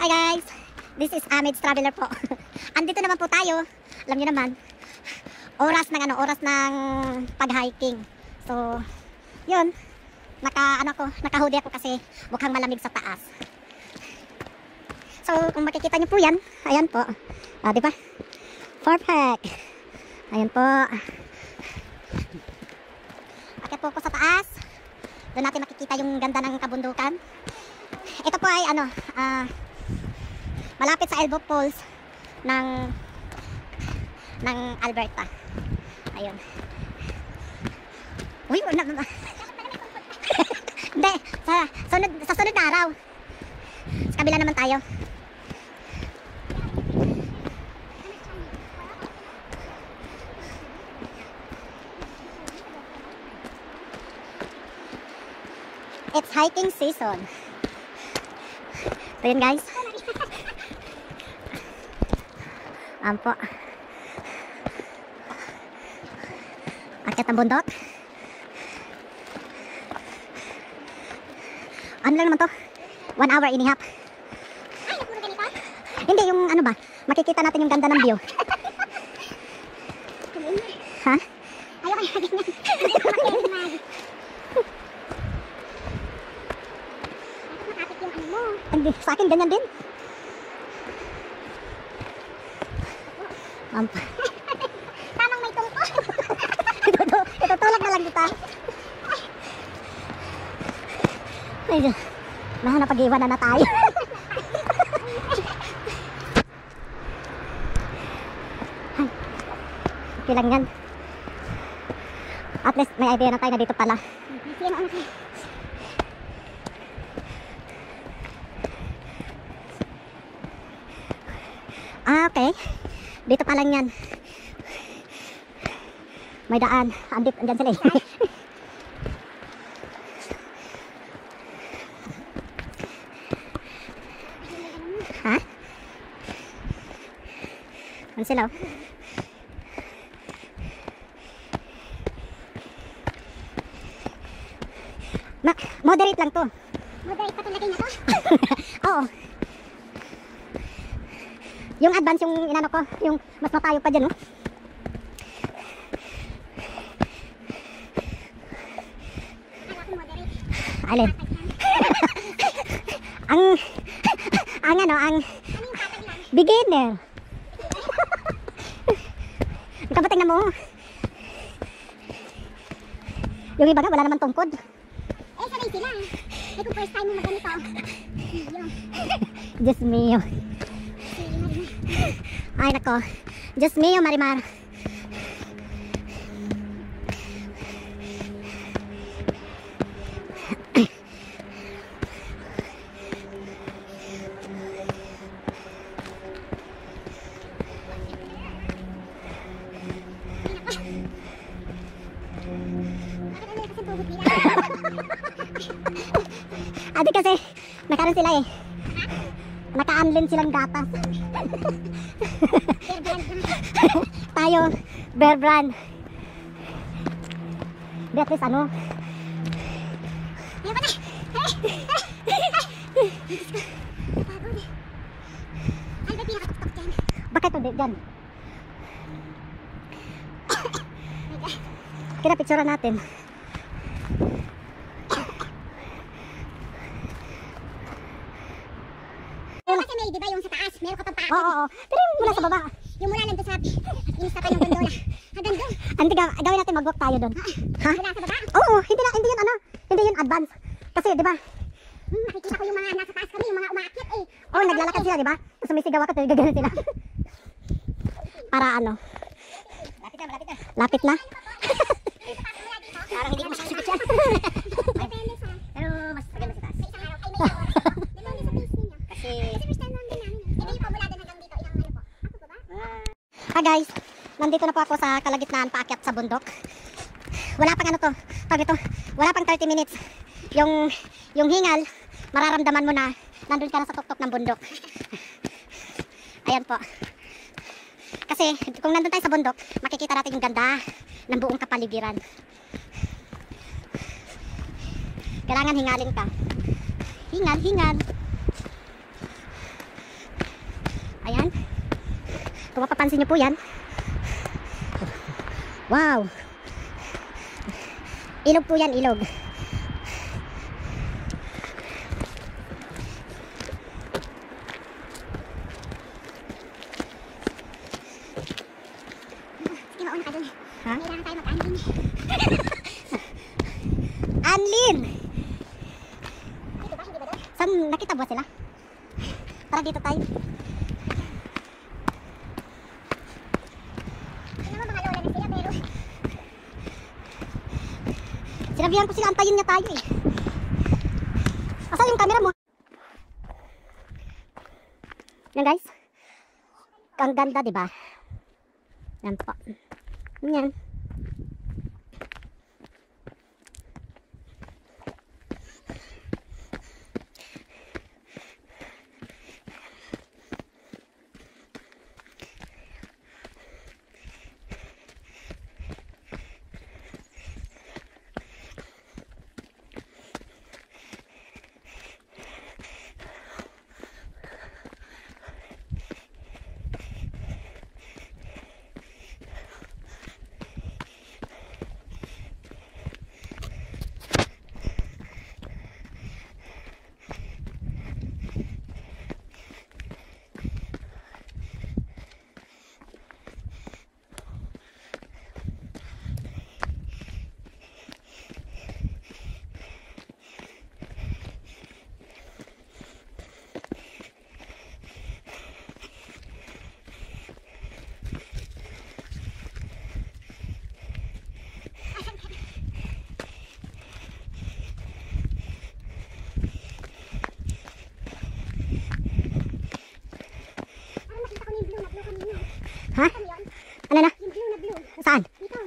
Hi guys, this is Amid's Traveler po. Andito naman po tayo. Alam niyo naman, oras ng pag-hiking. So, yun. Naka-hoodie ako kasi mukhang malamig sa taas. So, kung makikita niyo po yan, ayan po. Di ba? Perfect. Ayan po. Akit po ko sa taas. Doon natin makikita yung ganda ng kabundukan. Ito po ay malapit sa Elbow Falls ng Alberta. Ayun. Uy, hindi, sa sunod na araw. Sa kabila naman tayo. It's hiking season. So yun guys. Ampo. Akyat ang bundok. Ano lang naman to? 1 hour and a half. Ay, puro ganito? Hindi, yung ano ba? Makikita natin yung ganda ng view. Ha? Ayaw kaya ganyan. Makapit yung ano mo. Hindi, sa akin ganyan din. Ampo. Tamang may tungko. Itutulak na lang kita. Ay, napag-iwanan na tayo. Ay, okay lang yan. At least may idea na tayo na dito pala. Okay. Dito pa lang yan. May daan. Andyan sila eh. Ha? Ano sila? Moderate lang to. Moderate pa talaga na to? Oo. Yung advance, yung inano ko, yung mas matayo pa dyan, no? Kala ko moderate. Alin? ang beginner. Ikaw ba tingnan mo? Yung iba nga, wala naman tungkod. Eh, sanay sila. Eh, kung first time mo maganito. Diyos mio. Ay, nako. Diyos mio, Marimar. Ate kasi, nakaroon sila eh. Naka-unlin silang gatas. Tayo, Bear Brand. Di at least ano. Ayaw pa na. Pagod eh. Ano ba pinakatuktok dyan? Bakit ito dyan? Kira picture natin. Kasi may, di ba yung sa taas, meron ka pang paakit. Oo. Pero yung mula sa baba. Yung mula lang doon sa inista pa ng gondola. Hanggang doon. Hindi, gawin natin mag-walk tayo doon. Ha? Mula sa baba. Oo, hindi yun ano. Hindi yun advance. Kasi, di ba? Nakikita ko yung mga nasa taas kami, yung mga umaakyat eh. Oo, naglalakad sila, di ba? Tapos sumisigaw ako, tapos gagano sila. Para ano? Lapit na, malapit na. Lapit na? Parang hindi ko masasagot yan. Depende sa. Pero mas maganda sa taas. Sa isang araw, ay may oras. Depende sa pace ninyo. Kasi first time lang din namin. Hindi yung pamula doon hanggang dito, ilang ano po. Ako po ba? Hi guys, nandito na po ako sa kalagitnaan paakyat sa bundok. Wala pang ano to, pag ito, wala pang 30 minutes. Yung hingal, mararamdaman mo na nandun ka na sa tuktok ng bundok. Ayan po. Kasi kung nandun tayo sa bundok, makikita natin yung ganda ng buong kapaligiran. Kailangan hingalin ka. Hingal, hingal. Kung mapapansin nyo po yan. Wow! Ilog po yan, ilog. Sige, mauna ka dun. Ha? Kailangan tayo mag-anlin. Anlin! Dito ba? Hindi ba doon? Saan nakita ba sila? Tara dito tayo. Tingnan mo, mga lola na sila, pero Sinabihan ko sila, antayin niya tayo eh. Asa yung camera mo? Yan guys. Ang ganda, di ba? Yan po. Yan. parang nakita ko na yung blue na blue kanina. Ha? Ano yun? Ano na? Yung blue na blue. Saan? Dito.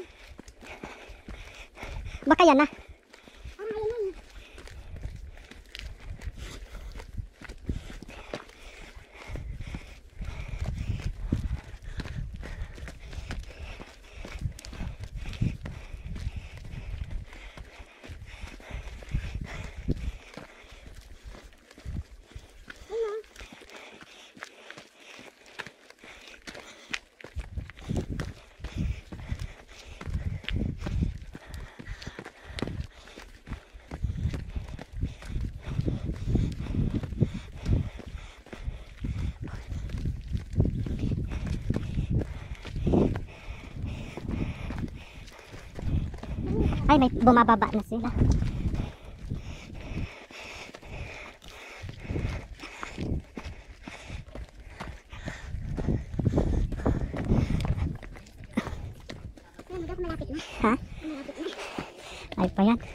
Baka yan na. Parang ayun na yun. Ay, may bumababa na sila. Alam mo daw, malapit na. Ha? Malapit na. Ay pa yan.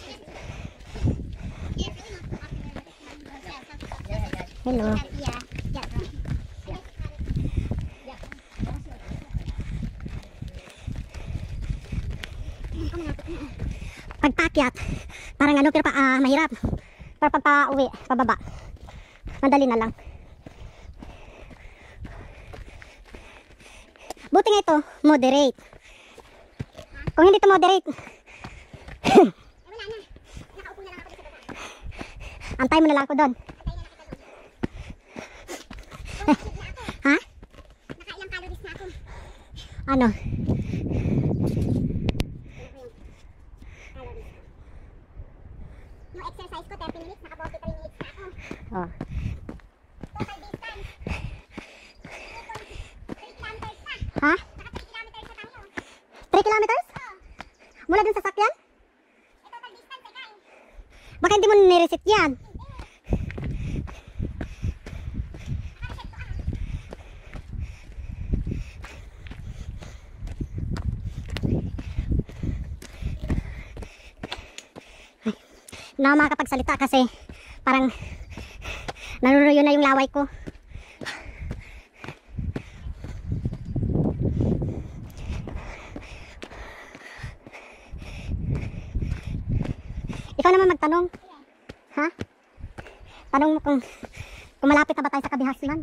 Hello. Pagpakyat, parang ano, pero mahirap. Pero pag pa-uwi, pababa, madali na lang. Buti nga ito, moderate. Kung hindi ito moderate, Wala na. Nakaupo na lang ako dito sa baba. antay mo na lang ako doon. Ha? Nakailang calories na ako. Ano? Yung exercise ko, 30 minutes, naka 43 minutes na ako. Oh. Total distance. 3 kilometers na. Ha? Naka 3 kilometers na tayo. 3 kilometers? Mula dun sa sakyan? Total distance, guys. Baka hindi mo nireset yan. Na makakapagsalita kasi parang nanunuyo na yung laway ko. Ikaw naman magtanong. Ha? Tanong mo kung malapit na ba tayo sa Kabihasnan?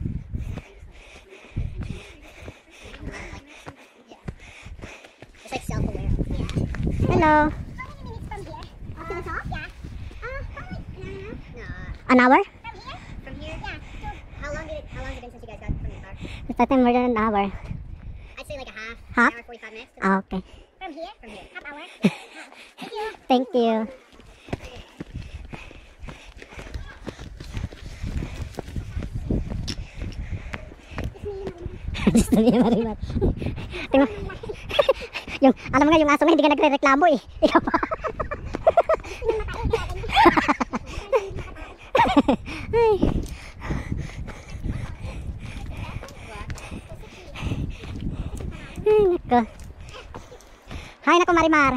It's like self-aware. Hello. How many minutes from here? To the top? Yeah. Probably An hour? from here? From here? Yeah. So, how long has it been since you guys got from the car? It's taking more than an hour. I'd say like a Half? hour, 45 minutes. Ah, okay. From here? From here. Half hour. Thank you. Thank you. Gusto niya marimat. Tingnan. Yung, alam mo nga, yung aso nga, hindi ka nagre-reklamo eh. Ikaw pa. Ay. Ay, nako. Hay, nako Marimar.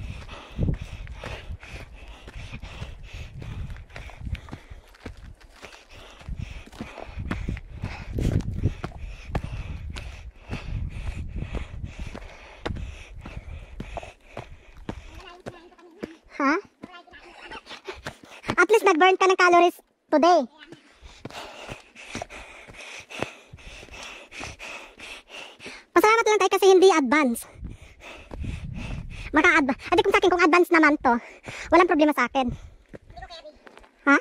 Ha? At least nag-burn ka ng calories today. Pasalamat lang tayo kasi hindi advance. Maka-advance. Adi kung sa akin, kung advance naman to, walang problema sa akin. Ha?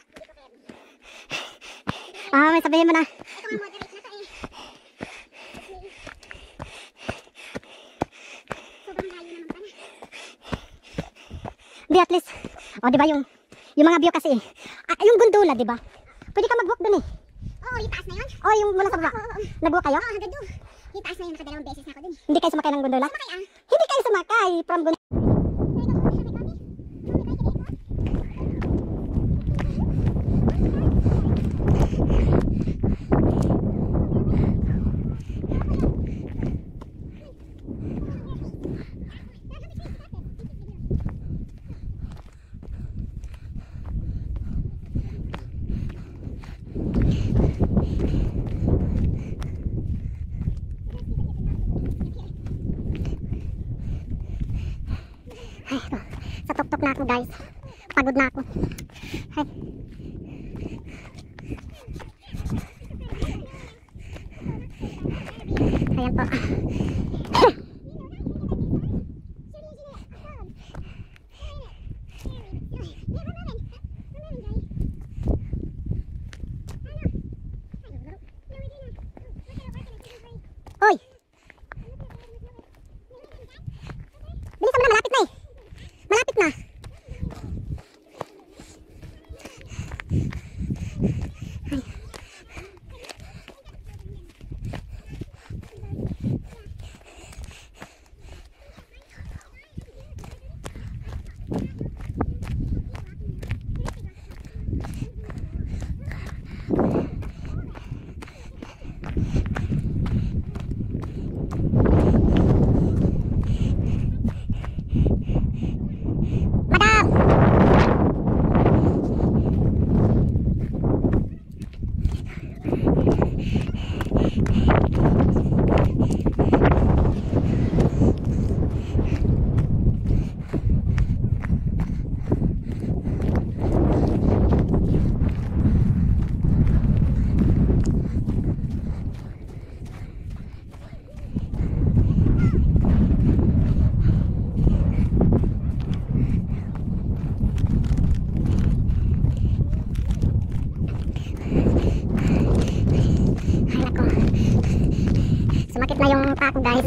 Ah, may sabihin mo na. Ito nga moderate na to eh. Sobrang layo naman pala. Di at least, oh, di ba yung mga view kasi, yung gondola, di ba? Pwede ka mag-walk dun eh. Oo, yung taas na yun. Oh, yung mula sa baba. Nag-walk kayo? Oo, hanggang doon. Yung taas na yun, nakadalawang beses na ako dun. Hindi kayo sumakay ng gondola? Sumakay ah. Hindi kayo sumakay from gondola. Ay, ito. Sa tuktok na ako guys. Pagod na ako. Ay. Ayan po. Oy! Bilisan mo na, malapit na eh. Malapit na. Sumakit na yung paa ko guys.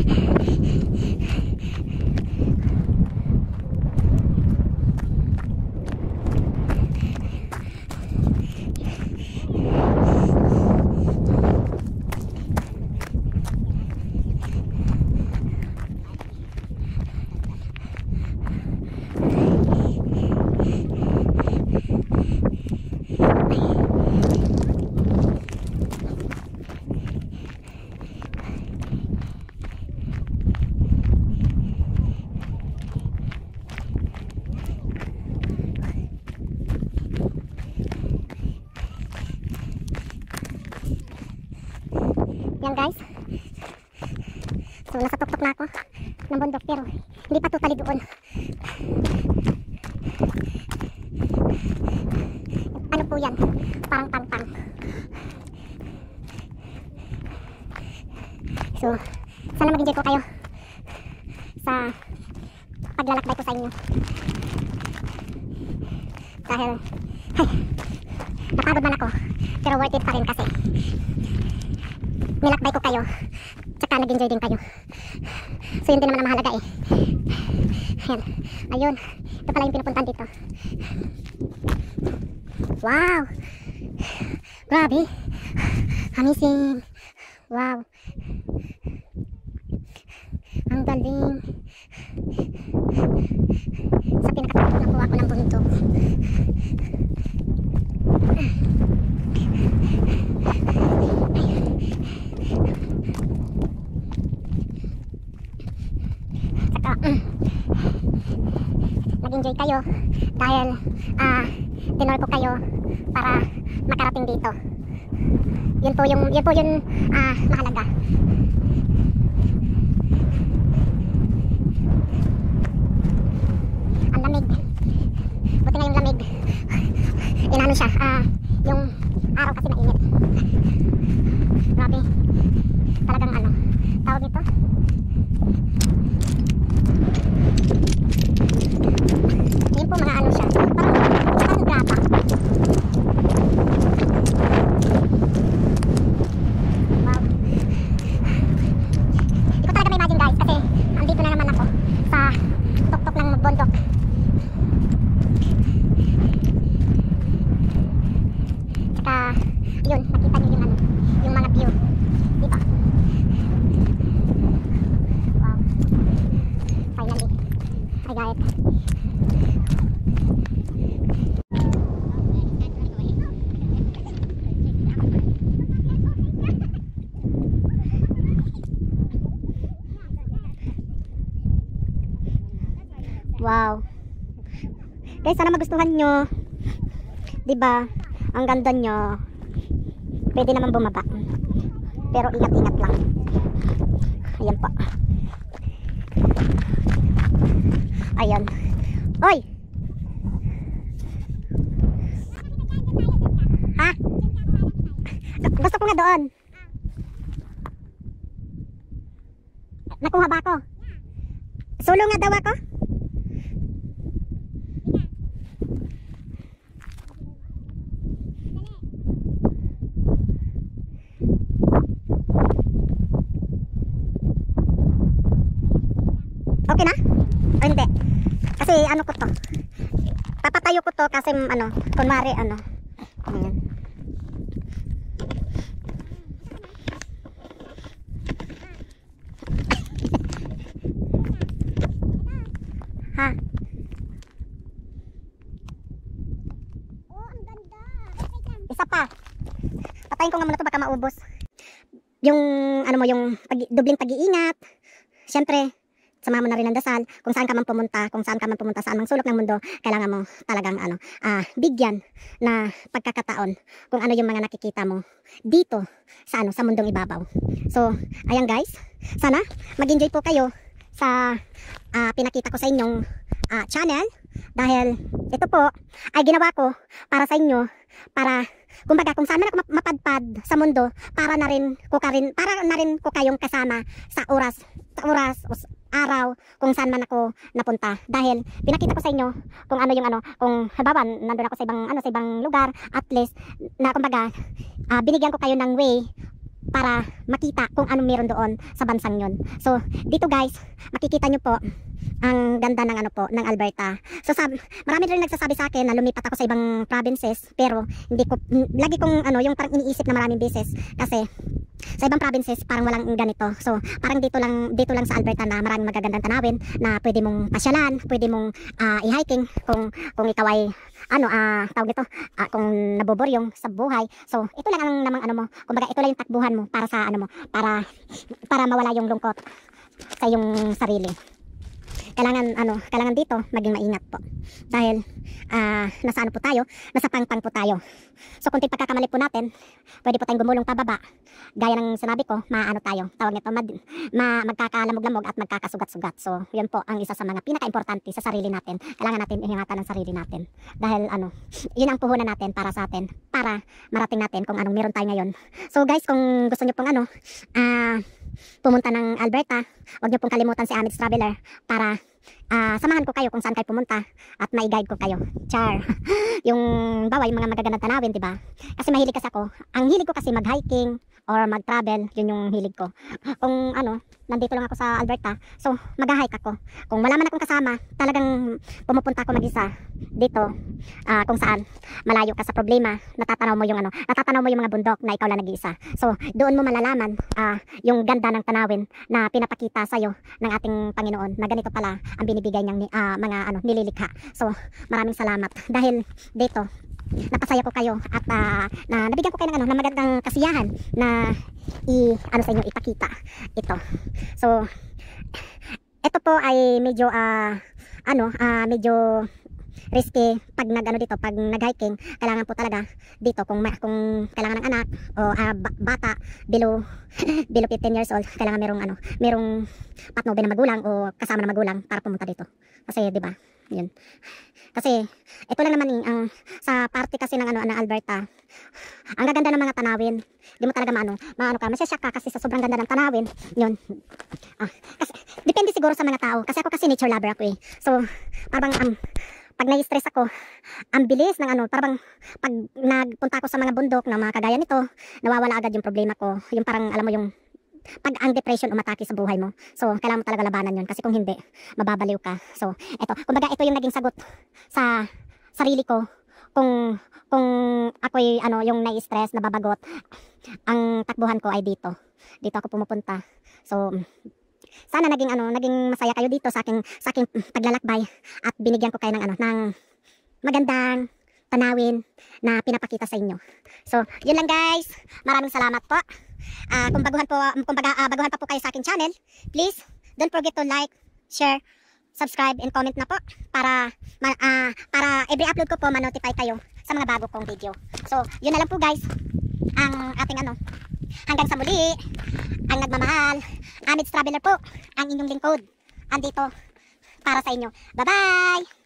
Yan guys. So nasa tuktok na ako ng bundok pero hindi pa totally doon. Ano po yan? Parang tang-tang. So sana mag-enjoy po kayo sa paglalakbay ko sa inyo. Dahil ay, napagod man ako pero worth it pa rin kasi nilakbay ko kayo. Tsaka nag-enjoy din kayo. So yun din naman ang mahalaga eh. Ayan. Ayun. Ito pala yung pinupuntahan dito. Wow! Grabe! Amazing! Wow! Ang galing! Sa pinakatakot nakuha ko ng bundok. Saka, nag-enjoy kayo dahil tinor ko kayo para makarating dito. Yun po yung mahalaga. Ang lamig. Buti na yung lamig. Inano siya, yung araw kasi mainit. Grabe. Talagang ano, tawag nito. Yun po mga ano siya. Parang graba. Wow. Hindi ko talaga ma-imagine guys kasi andito na naman ako sa tuktok ng bundok. Tsaka yun, nakita niyo yung ano, yung mga view. Diba? Wow. Finally. I got it. Wow. Guys, sana magustuhan nyo. Diba? Ang ganda nyo. Pwede naman bumaba. Pero ingat-ingat lang. Ayan pa. Ayan. Oy! Ha? Gusto ko nga doon. Nakuha ba ako? Solo nga daw ako? Okay na? O hindi? Kasi ano ko to? Papatayo ko to kasi ano, kunwari ano. Ayan. Ha? Oh, ang ganda. Isa pa. Patayin ko nga muna to baka maubos. Yung ano mo, yung dubling pag-iingat. Siyempre, samahan mo na rin ang dasal. Kung saan ka man pumunta, saan mang sulok ng mundo, kailangan mo talagang ano, bigyan na pagkakataon kung ano yung mga nakikita mo dito sa ano, sa mundong ibabaw. So, ayan guys, sana mag-enjoy po kayo sa pinakita ko sa inyong channel dahil ito po ay ginawa ko para sa inyo, para kumbaga kung saan man ako mapadpad sa mundo, para na rin ko kayong kasama sa oras araw kung saan man ako napunta, dahil pinakita ko sa inyo kung ano yung ano, kung halimbawa nandun ako sa ibang ano, sa ibang lugar, at least na kumbaga binigyan ko kayo ng way para makita kung anong meron doon sa bansang yon. So dito guys, makikita nyo po ang ganda ng ano po, ng Alberta. So marami rin nagsasabi sa akin na lumipat ako sa ibang provinces, pero hindi ko lagi kong ano, yung parang iniisip na maraming beses kasi sa ibang provinces parang walang ganito. So parang dito lang sa Alberta na maraming magagandang tanawin na pwede mong pasyalan, pwede mong i-hiking kung ikaw ay ano, tawag nito, kung naboboryong sa buhay. So ito lang ang namang ano mo, kumbaga ito lang yung takbuhan mo para sa ano mo, para mawala yung lungkot sa iyong sarili. Kailangan dito maging maingat po. Dahil nasa ano po tayo, nasa pangpang po tayo. So kunting pagkakamali po natin, pwede po tayong gumulong pababa. Gaya ng sinabi ko, maano tayo, tawag nito, magkakalamog-lamog at magkakasugat-sugat. So yun po ang isa sa mga pinaka-importante sa sarili natin. Kailangan natin ingatan ang sarili natin. Dahil ano, yun ang puhunan natin para sa atin, para marating natin kung anong meron tayo ngayon. So guys, kung gusto nyo pong ano, pumunta ng Alberta, huwag nyo pong kalimutan si Amids Traveler para samahan ko kayo kung saan kayo pumunta at mai-guide ko kayo. Char. Yung mga magagandang tanawin, 'di ba? Kasi mahilig kasi ako. Ang hilig ko kasi mag-hiking, or mag-travel, yun yung hilig ko. Kung ano, nandito lang ako sa Alberta, so mag-hike ako. Kung wala man akong kasama, talagang pumupunta ako mag-isa dito, kung saan malayo ka sa problema, natatanaw mo yung natatanaw mo yung mga bundok na ikaw lang nag-iisa. So doon mo malalaman yung ganda ng tanawin na pinapakita sa iyo ng ating Panginoon, na ganito pala ang binibigay niyang mga nililikha. So maraming salamat dahil dito napasaya ko kayo at na nabigyan ko kayo ng na magandang kasiyahan na sa inyo ipakita ito. So ito po ay medyo medyo risky pag pag nag-hiking. Kailangan po talaga dito kung kailangan ng anak o bata below 15 years old, kailangan merong patnobe na magulang o kasama na magulang para pumunta dito. Kasi 'di ba? Yun. Kasi ito lang naman ang sa parte kasi ng Alberta. Ang gaganda ng mga tanawin. Di mo talaga masasyak ka kasi sa sobrang ganda ng tanawin. Yun. Kasi depende siguro sa mga tao. Kasi ako kasi nature lover ako eh. So parang pag nai-stress ako, ang bilis ng parang pag nagpunta ako sa mga bundok na mga kagaya nito, nawawala agad yung problema ko. Yung parang alam mo yung pag ang depression umatake sa buhay mo. So kailangan mo talaga labanan yun kasi kung hindi, mababaliw ka. So kumbaga ito yung naging sagot sa sarili ko kung ako'y yung nai-stress, nababagot. Ang takbuhan ko ay dito. Dito ako pumupunta. So sana naging masaya kayo dito sa aking paglalakbay at binigyan ko kayo ng magandang tanawin na pinapakita sa inyo. So yun lang guys. Maraming salamat po. Kung baguhan pa po kayo sa aking channel, please don't forget to like, share, subscribe, and comment na po para every upload ko po ma-notify kayo sa mga bago kong video. So yun na lang po guys ang ating hanggang sa muli, ang nagmamahal, Amids Traveler po, ang inyong lingkod andito para sa inyo. Bye bye.